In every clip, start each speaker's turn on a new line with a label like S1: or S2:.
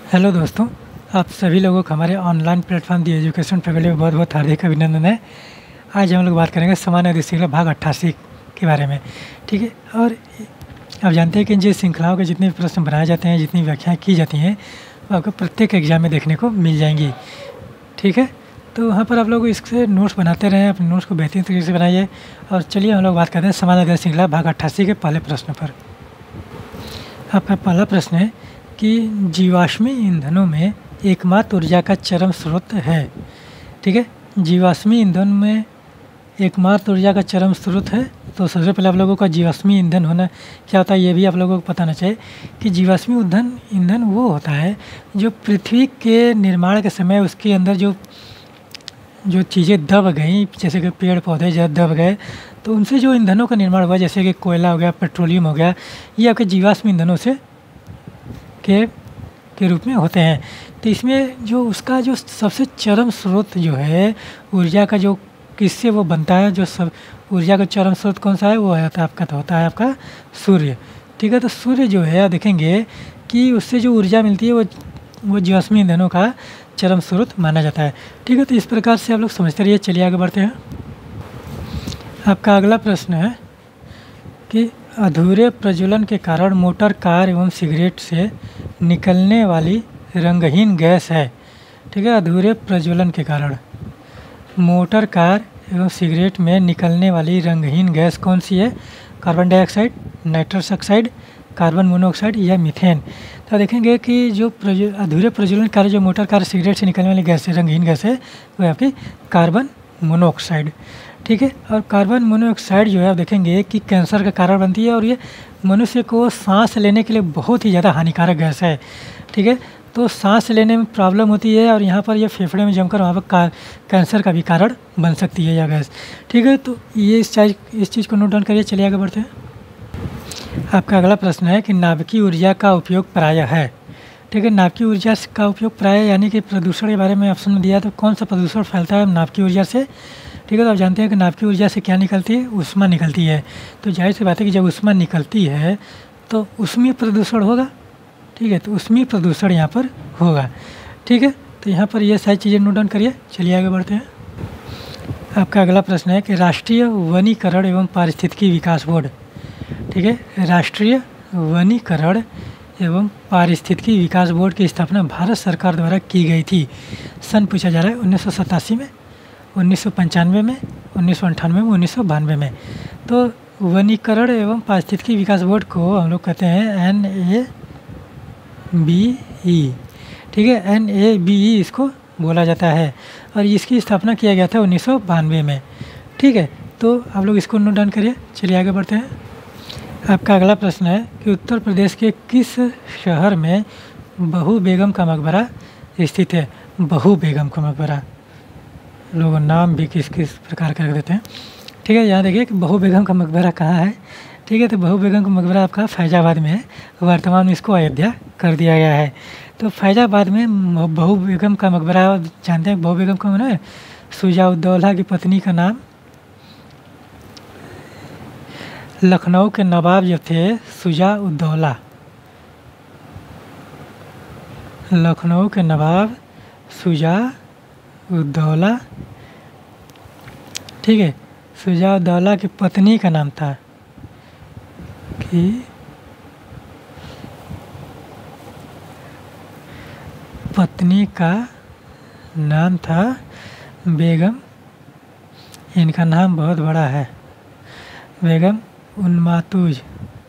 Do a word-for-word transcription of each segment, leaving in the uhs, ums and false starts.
S1: Hello दोस्तों, आप सभी लोगों को हमारे online platform the education faculty में बहुत बहुत हार्दिक अभिनंदन है। आज हम लोग बात करेंगे सामान्य अधिक श्रृंखला भाग अट्ठासी के बारे में। ठीक है, और आप जानते हैं कि जिन श्रृंखलाओं के जितने भी प्रश्न बनाए जाते हैं, जितनी व्याख्याएँ की जाती हैं, वो आपको प्रत्येक एग्जाम में देखने को मिल जाएंगी। ठीक है, तो वहाँ पर आप लोग इससे नोट्स बनाते रहें, अपने नोट्स को बेहतरीन तरीके से बनाइए। और चलिए हम लोग बात करते हैं सामान्य अधिक श्रृंखला भाग अट्ठासी के पहले प्रश्न पर। आपका पहला प्रश्न है कि जीवाश्मी ईंधनों में एकमात्र ऊर्जा का चरम स्रोत है। ठीक है, जीवाश्मी ईंधन में एकमात्र ऊर्जा का चरम स्रोत है। तो सबसे पहले आप लोगों का जीवाश्मी ईंधन होना क्या होता है, ये भी आप लोगों को पता होना चाहिए कि जीवाश्मी ईंधन ईंधन वो होता है जो पृथ्वी के निर्माण के समय उसके अंदर जो जो चीज़ें दब गई, जैसे कि पेड़ पौधे जब दब गए तो उनसे जो ईंधनों का निर्माण हुआ, जैसे कि कोयला हो गया, पेट्रोलियम हो गया, ये आपके जीवाश्मी ईंधनों से के के रूप में होते हैं। तो इसमें जो उसका जो सबसे चरम स्रोत जो है ऊर्जा का, जो किससे वो बनता है, जो सब ऊर्जा का चरम स्रोत कौन सा है, वो है आपका तो होता है आपका सूर्य। ठीक है, तो सूर्य जो है देखेंगे कि उससे जो ऊर्जा मिलती है वो वो जीवाश्मी ईंधनों का चरम स्रोत माना जाता है। ठीक है, तो इस प्रकार से आप लोग समझते रहिए। चलिए आगे बढ़ते हैं। आपका अगला प्रश्न है कि अधूरे प्रज्वलन के कारण मोटर कार एवं सिगरेट से निकलने वाली रंगहीन गैस है। ठीक है, अधूरे प्रज्वलन के कारण मोटर कार एवं सिगरेट में निकलने वाली रंगहीन गैस कौन सी है? Carbon dioxide, nitrous oxide, carbon monoxide या मीथेन। तो देखेंगे कि जो प्रज्व अधूरे प्रज्वलन के कारण जो मोटर कार सिगरेट से निकलने वाली गैस है, रंगहीन गैस है, वो है आपकी कार्बन मोनोऑक्साइड। ठीक है, और कार्बन मोनोऑक्साइड जो है आप देखेंगे कि कैंसर का कारण बनती है और ये मनुष्य को सांस लेने के लिए बहुत ही ज़्यादा हानिकारक गैस है। ठीक है, तो सांस लेने में प्रॉब्लम होती है और यहाँ पर ये फेफड़े में जमकर वहाँ पर कैंसर का भी कारण बन सकती है यह गैस। ठीक है, तो ये इस चीज़ इस चीज़ को नोट डाउन करिए। चलिए आगे बढ़ते हैं। आपका अगला प्रश्न है कि नाभिकीय ऊर्जा का उपयोग प्रायः है। ठीक है, नाभिकीय ऊर्जा का उपयोग प्रायः यानी कि प्रदूषण के बारे में ऑप्शन में दिया, तो कौन सा प्रदूषण फैलता है नाभिकीय ऊर्जा से? ठीक है, तो आप जानते हैं कि नाभिकीय ऊर्जा से क्या निकलती है? ऊष्मा निकलती है। तो जाहिर सी बात है कि जब ऊष्मा निकलती है तो ऊष्मीय प्रदूषण होगा। ठीक है, तो ऊष्मीय प्रदूषण यहाँ पर होगा। ठीक है, तो यहाँ पर ये सारी चीज़ें नोट डाउन करिए। चलिए आगे बढ़ते हैं। आपका अगला प्रश्न है कि राष्ट्रीय वनीकरण एवं पारिस्थितिकी विकास बोर्ड, ठीक है, राष्ट्रीय वनीकरण एवं पारिस्थितिकी विकास बोर्ड की स्थापना भारत सरकार द्वारा की गई थी। सन पूछा जा रहा है उन्नीस सौ सतासी में, उन्नीस सौ पंचानवे में, उन्नीस सौ अंठानवे में, उन्नीस सौ बानवे में। तो वनीकरण एवं पारिस्थितिकी विकास बोर्ड को हम लोग कहते हैं एन ए बी ई। ठीक है, एन ए बी ई इसको बोला जाता है और इसकी स्थापना किया गया था उन्नीस सौ बानवे में। ठीक है, तो आप लोग इसको नोट डाउन करिए। चलिए आगे बढ़ते हैं। आपका अगला प्रश्न है कि उत्तर प्रदेश के किस शहर में बहू बेगम का मकबरा स्थित है? बहू बेगम का मकबरा, लोग नाम भी किस किस प्रकार का रख देते हैं। ठीक है, यहाँ देखिए कि बहू बेगम का मकबरा कहाँ है। ठीक है, तो बहू बेगम का मकबरा आपका फैजाबाद में है। वर्तमान में इसको अयोध्या कर दिया गया है। तो फैजाबाद में बहू बेगम का मकबरा, जानते हैं बहू बेगम का है शुजा-उद-दौला की पत्नी का नाम, लखनऊ के नवाब जो थे शुजा-उद-दौला, लखनऊ के नवाब शुजा-उद-दौला। ठीक है, शुजा-उद-दौला की पत्नी का नाम था कि पत्नी का नाम था बेगम। इनका नाम बहुत बड़ा है, बेगम उन्मातूज,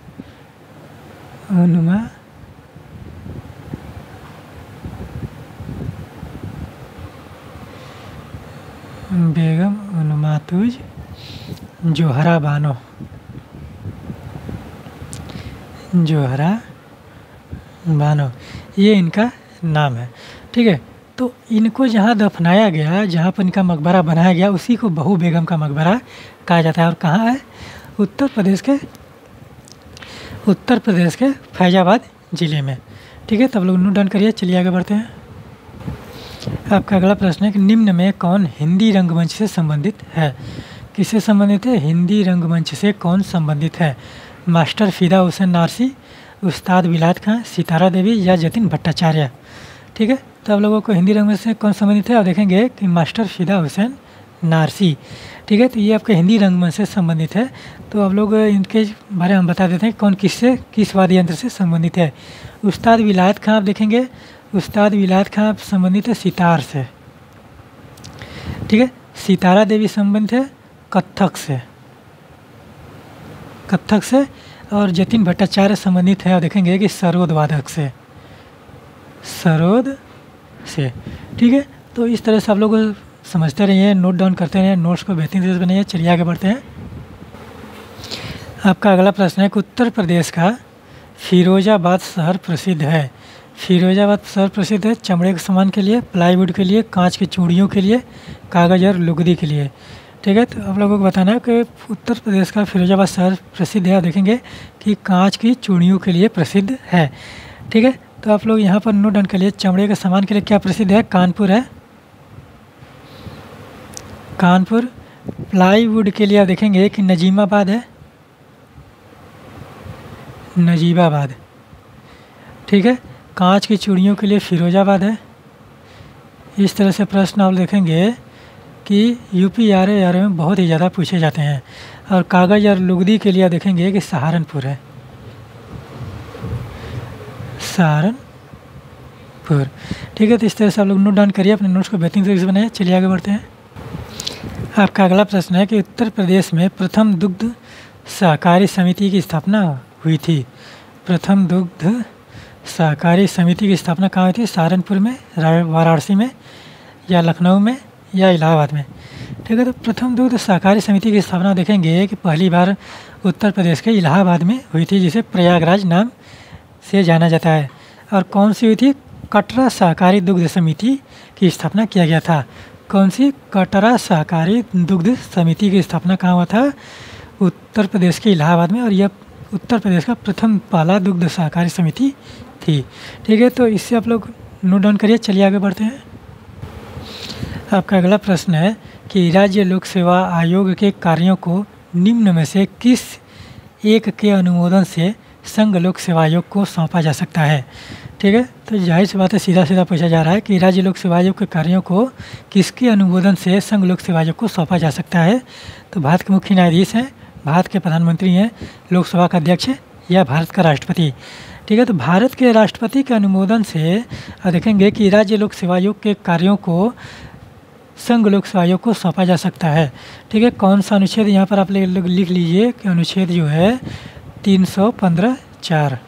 S1: उन्मा बेगम उन्मातूज जोहरा बानो, जोहरा बानो, ये इनका नाम है। ठीक है, तो इनको जहाँ दफनाया गया, जहाँ पर इनका मकबरा बनाया गया, उसी को बहू बेगम का मकबरा कहा जाता है। और कहाँ है? उत्तर प्रदेश के उत्तर प्रदेश के फैजाबाद ज़िले में। ठीक है, तब लोग नोट डाउन करिए। चलिए आगे बढ़ते हैं। आपका अगला प्रश्न है कि निम्न में कौन हिंदी रंगमंच से संबंधित है? किससे संबंधित है? हिंदी रंगमंच से कौन संबंधित है? मास्टर फ़िदा हुसैन नारसी, उस्ताद विलायत खां, सितारा देवी या जतिन भट्टाचार्य। ठीक है। तो आप लोगों को हिंदी रंगमंच से कौन संबंधित है, आप देखेंगे कि मास्टर फिदा हुसैन नारसी, ठीक है। तो ये आपके हिंदी रंगमंच से संबंधित है। तो आप लोग इनके बारे में हम बता देते हैं कौन किससे किस वाद्य यंत्र से संबंधित है। उस्ताद विलायत खां आप देखेंगे, उस्ताद विलायत खां संबंधित है सितार से, ठीक है। सितारा देवी संबंधित है कत्थक से, कत्थक से। और जतिन भट्टाचार्य संबंधित है, आप देखेंगे कि सरोद वादक से, सरोद से, ठीक है। तो इस तरह से आप लोग समझते रहिए, नोट डाउन करते रहिए, नोट्स को बेहतरीन तरीके से बनाइए। चलिए आगे बढ़ते हैं। आपका अगला प्रश्न है कि उत्तर प्रदेश का फिरोजाबाद शहर प्रसिद्ध है। फिरोजाबाद शहर प्रसिद्ध है चमड़े के सामान के लिए, प्लाईवुड के लिए, कांच की चूड़ियों के लिए, कागज़ और लुगदी के लिए, ठीक है। तो आप लोगों को बताना है कि उत्तर प्रदेश का फिरोजाबाद शहर प्रसिद्ध है। आप देखेंगे कि कांच की चूड़ियों के लिए प्रसिद्ध है, ठीक है। तो आप लोग यहाँ पर नोट डाउन कर लिए, चमड़े के सामान के लिए क्या प्रसिद्ध है, कानपुर है, कानपुर। प्लाईवुड के लिए आप देखेंगे कि नजीमाबाद है, नजीबाबाद, ठीक है। कांच की चूड़ियों के लिए फिरोजाबाद है। इस तरह से प्रश्न आप देखेंगे कि UP R A R A में बहुत ही ज़्यादा पूछे जाते हैं। और कागज़ और लुगदी के लिए आप देखेंगे कि सहारनपुर है, सहारनपुर, ठीक है। तो इस तरह से आप लोग नोट डाउन करिए, अपने नोट्स को बेहतरीन तरीके से बनाइए। चलिए आगे बढ़ते हैं। आपका अगला प्रश्न है कि उत्तर प्रदेश में प्रथम दुग्ध सहकारी समिति की स्थापना हुई थी। प्रथम दुग्ध सहकारी समिति की स्थापना कहाँ हुई थी, सहारनपुर में, वाराणसी में, या लखनऊ में, या इलाहाबाद में, ठीक है। तो प्रथम दुग्ध सहकारी समिति की स्थापना देखेंगे कि पहली बार उत्तर प्रदेश के इलाहाबाद में हुई थी, जिसे प्रयागराज नाम से जाना जाता है। और कौन सी हुई थी, कटरा सहकारी दुग्ध समिति की स्थापना किया गया था। कौन सी, कटरा सहकारी दुग्ध समिति की स्थापना कहाँ हुआ था, उत्तर प्रदेश के इलाहाबाद में। और यह उत्तर प्रदेश का प्रथम पहला दुग्ध सहकारी समिति थी, ठीक है। तो इससे आप लोग नोट डाउन करिए। चलिए आगे बढ़ते हैं। आपका अगला प्रश्न है कि राज्य लोक सेवा आयोग के कार्यों को निम्न में से किस एक के अनुमोदन से संघ लोक सेवा आयोग को सौंपा जा सकता है, ठीक है। तो जाहिर सी बात है, सीधा सीधा पूछा जा रहा है कि राज्य लोक सेवा आयोग के कार्यों को किसके अनुमोदन से संघ लोक सेवा आयोग को सौंपा जा सकता है। तो भारत के मुख्य न्यायाधीश हैं, भारत के प्रधानमंत्री हैं, लोकसभा का अध्यक्ष है, या भारत का राष्ट्रपति, ठीक है। तो भारत के राष्ट्रपति के अनुमोदन से देखेंगे कि राज्य लोक सेवा आयोग के कार्यों को संघ लोक सेवा आयोग को सौंपा जा सकता है, ठीक है। कौन सा अनुच्छेद यहाँ पर आप लोग लिख लीजिए कि अनुच्छेद जो है तीन सौ पंद्रह चार,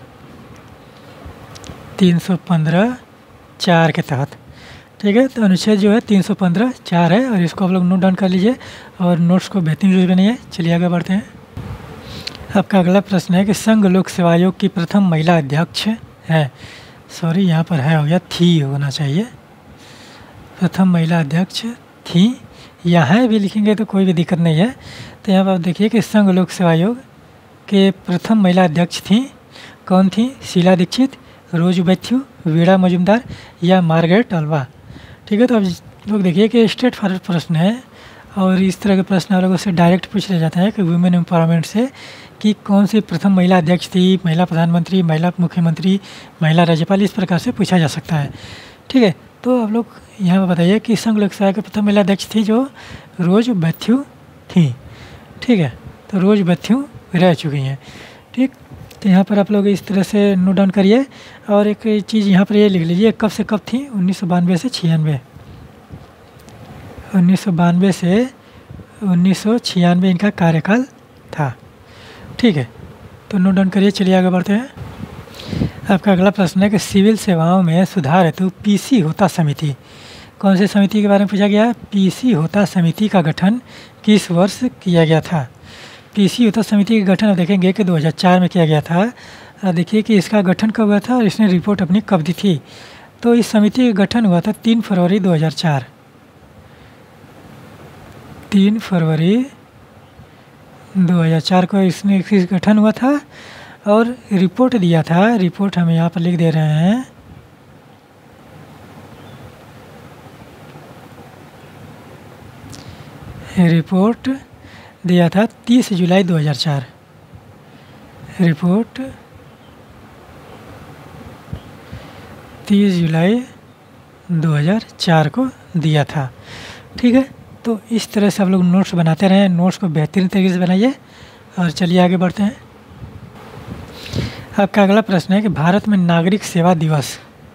S1: तीन सौ पंद्रह चार के तहत, ठीक है। तो अनुच्छेद जो है तीन सौ पंद्रह चार है, और इसको आप लोग नोट डाउन कर लीजिए और नोट्स को बेहतरीन रूप से बनाइए। चलिए आगे बढ़ते हैं। आपका अगला प्रश्न है कि संघ लोक सेवा आयोग की प्रथम महिला अध्यक्ष है, सॉरी यहाँ पर है हो गया, थी होना चाहिए, प्रथम महिला अध्यक्ष थी, यहाँ भी लिखेंगे तो कोई भी दिक्कत नहीं है। तो यहाँ पर आप देखिए कि संघ लोक सेवा आयोग के प्रथम महिला अध्यक्ष थी, कौन थी, शीला दीक्षित, रोज मैथ्यू, वीणा मजुमदार, या मार्गरेट अल्वा, ठीक है। तो अब लोग देखिए कि स्ट्रेट फॉरवर्ड प्रश्न है, और इस तरह के प्रश्न आप लोगों से डायरेक्ट पूछ लिया जाता है कि वुमेन एम्पावरमेंट से कि कौन सी प्रथम महिला अध्यक्ष थी, महिला प्रधानमंत्री, महिला मुख्यमंत्री, महिला राज्यपाल, इस प्रकार से पूछा जा सकता है, ठीक है। तो आप लोग यहाँ पर बताइए कि संघ लोक सेवा की प्रथम महिला अध्यक्ष थी जो रोज मैथ्यू थी, ठीक है। तो रोज मैथ्यू रह चुकी हैं, ठीक। तो यहाँ पर आप लोग इस तरह से नोट डाउन करिए। और एक चीज़ यहाँ पर ये लिख लीजिए, कब से कब थी, उन्नीस सौ बानवे से छियानवे, उन्नीस सौ बानवे से उन्नीस सौ छियानवे इनका कार्यकाल था, ठीक है। तो नोट डाउन करिए। चलिए आगे बढ़ते हैं। आपका अगला प्रश्न है कि सिविल सेवाओं में सुधार हेतु पीसी होता समिति, कौन सी समिति के बारे में पूछा गया है, पीसी होता समिति का गठन किस वर्ष किया गया था। पीसी होता समिति का गठन देखेंगे कि दो हज़ार चार में किया गया था। देखिए कि इसका गठन कब हुआ था और इसने रिपोर्ट अपनी कब दी थी। तो इस समिति का गठन हुआ था तीन फरवरी दो हज़ार चार, तीन फरवरी दो हज़ार चार को इसने इस गठन हुआ था और रिपोर्ट दिया था। रिपोर्ट हम यहाँ पर लिख दे रहे हैं, रिपोर्ट दिया था तीस जुलाई दो हज़ार चार, रिपोर्ट तीस जुलाई दो हज़ार चार को दिया था। ठीक है, तो इस तरह से आप लोग नोट्स बनाते रहें, नोट्स को बेहतरीन तरीके से बनाइए। और चलिए आगे बढ़ते हैं। आपका अगला प्रश्न है कि भारत में नागरिक सेवा दिवस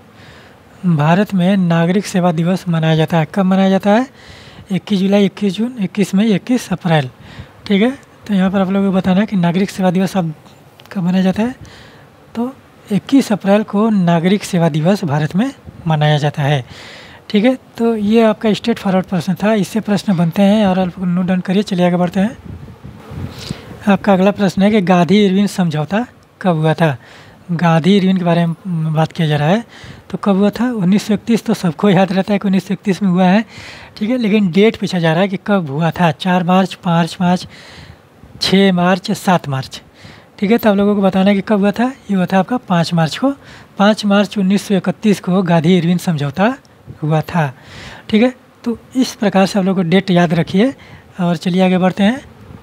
S1: भारत में नागरिक सेवा दिवस मनाया जाता है, कब मनाया जाता है? इक्कीस जुलाई, इक्कीस जून, इक्कीस मई, इक्कीस अप्रैल। ठीक है, तो यहाँ पर आप लोगों को बताना है कि नागरिक सेवा दिवस अब कब मनाया जाता है। तो इक्कीस अप्रैल को नागरिक सेवा दिवस भारत में मनाया जाता है। ठीक है, तो ये आपका स्ट्रेट फॉरवर्ड प्रश्न था, इससे प्रश्न बनते हैं और आप नोट डाउन करिए। चलिए आगे बढ़ते हैं। आपका अगला प्रश्न है कि गांधी इरविन समझौता कब हुआ था? गांधी इरविन के बारे में बात किया जा रहा है, तो कब हुआ था? उन्नीस सौ इकतीस तो सबको याद रहता है कि उन्नीस सौ इकतीस में हुआ है। ठीक है, लेकिन डेट पूछा जा रहा है कि कब हुआ था। चार मार्च, पाँच मार्च, छः मार्च, सात मार्च। ठीक है, तो आप लोगों को बताना है कि कब हुआ था। ये हुआ था आपका पाँच मार्च को। पाँच मार्च उन्नीस सौ इकतीस को गांधी इरविन समझौता हुआ था। ठीक है, तो इस प्रकार से आप लोग को डेट याद रखिए। और चलिए आगे बढ़ते हैं।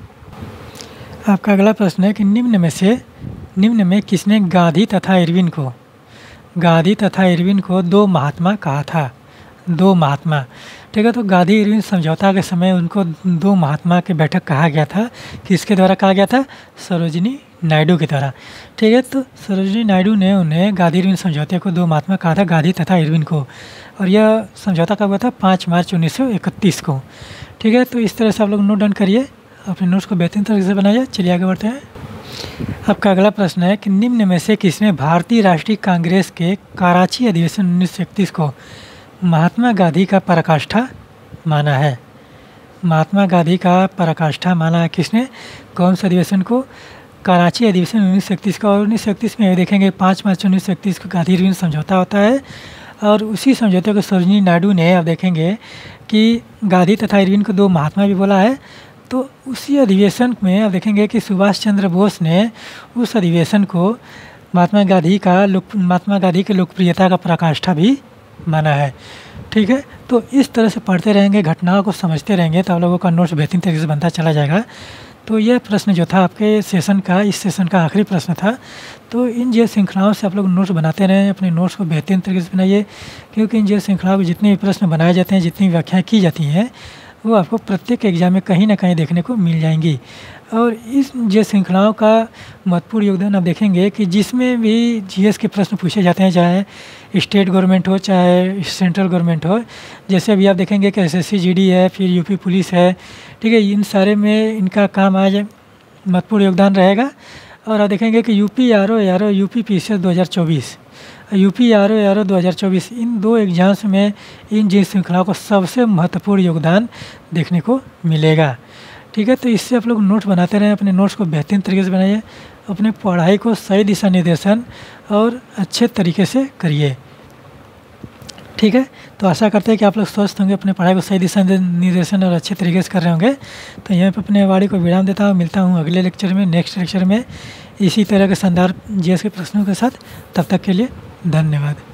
S1: आपका अगला प्रश्न है कि निम्न में से निम्न में किसने गांधी तथा इरविन को गांधी तथा इरविन को दो महात्मा कहा था? दो महात्मा। ठीक है, तो गांधी इरविन समझौता के समय उनको दो महात्मा की बैठक कहा गया था। किसके द्वारा कहा गया था? सरोजिनी नायडू के द्वारा। ठीक है, तो सरोजिनी नायडू ने उन्हें गांधी इरविन समझौते को दो महात्मा कहा था, गांधी तथा इरविन को। और यह समझौता कब हुआ था? पाँच मार्च उन्नीस सौ इकतीस को। ठीक है, तो इस तरह से आप लोग नोट डाउन करिए, अपने नोट्स को बेहतरीन तरीके से बनाइए। चलिए आगे बढ़ते हैं। आपका अगला प्रश्न है कि निम्न में से किसने भारतीय राष्ट्रीय कांग्रेस के कराची अधिवेशन उन्नीस सौ इकतीस को महात्मा गांधी का पराकाष्ठा माना है? महात्मा गांधी का पराकाष्ठा माना है किसने? कौन से अधिवेशन को? कराची अधिवेशन उन्नीस सौ इकतीस का। और उन्नीस सौ इकतीस में देखेंगे पाँच मार्च उन्नीस सौ इकतीस को गांधी इरविन समझौता होता है। और उसी समझौते को सरोजिनी नायडू ने, अब देखेंगे कि गांधी तथा इरविन को दो महात्मा भी बोला है। तो उसी अधिवेशन में अब देखेंगे कि सुभाष चंद्र बोस ने उस अधिवेशन को महात्मा गांधी का लोक महात्मा गांधी की लोकप्रियता का पराकाष्ठा भी माना है। ठीक है, तो इस तरह से पढ़ते रहेंगे, घटनाओं को समझते रहेंगे, तो आप लोगों का नोट्स बेहतरीन तरीके से बनता चला जाएगा। तो यह प्रश्न जो था आपके सेशन का, इस सेशन का आखिरी प्रश्न था। तो इन जो श्रृंखलाओं से आप लोग नोट्स बनाते रहें, अपने नोट्स को बेहतरीन तरीके से बनाइए, क्योंकि इन जो श्रृंखलाओं को जितने भी प्रश्न बनाए जाते हैं, जितनी व्याख्याएँ की जाती हैं, वो आपको प्रत्येक एग्जाम में कहीं ना कहीं देखने को मिल जाएंगी। और इस जो श्रृंखलाओं का महत्वपूर्ण योगदान आप देखेंगे कि जिसमें भी जीएस के प्रश्न पूछे जाते हैं, चाहे स्टेट गवर्नमेंट हो चाहे सेंट्रल गवर्नमेंट हो, जैसे अभी आप देखेंगे कि एसएससी जीडी है, फिर यूपी पुलिस है। ठीक है, इन सारे में इनका काम आज महत्वपूर्ण योगदान रहेगा। और आप देखेंगे कि UP R O R O UP PCS सी एस दो हज़ार चौबीस UP R O R O दो हज़ार चौबीस इन दो एग्जाम्स में इन जी श्रृंखलाओं को सबसे महत्वपूर्ण योगदान देखने को मिलेगा। ठीक है, तो इससे आप लोग नोट्स बनाते रहें, अपने नोट्स को बेहतरीन तरीके से बनाइए, अपने पढ़ाई को सही दिशा निर्देशन और अच्छे तरीके से करिए। ठीक है, तो आशा करते हैं कि आप लोग स्वस्थ होंगे, अपने पढ़ाई को सही दिशा निर्देशन और अच्छे तरीके से कर रहे होंगे। तो यहाँ पर अपने वाणी को विराम देता हूँ, मिलता हूँ अगले लेक्चर में, नेक्स्ट लेक्चर में इसी तरह के शानदार जीएस के प्रश्नों के साथ। तब तक के लिए धन्यवाद।